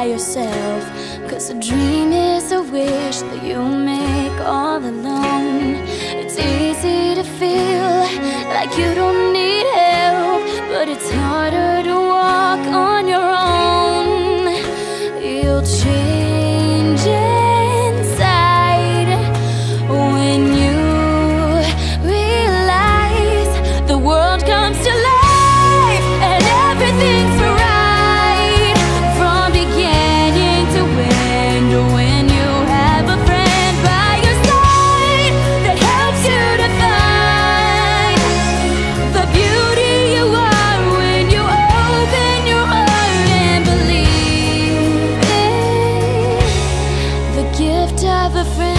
yourself. 'Cause a dream is a wish that you make all alone. It's easy to feel like you don't need help, but it's harder to walk on your own. You'll change inside when you realize the world comes to life and everything's right from beginning to end. When you have a friend by your side that helps you to find the beauty you are when you open your heart and believe in the gift of a friend.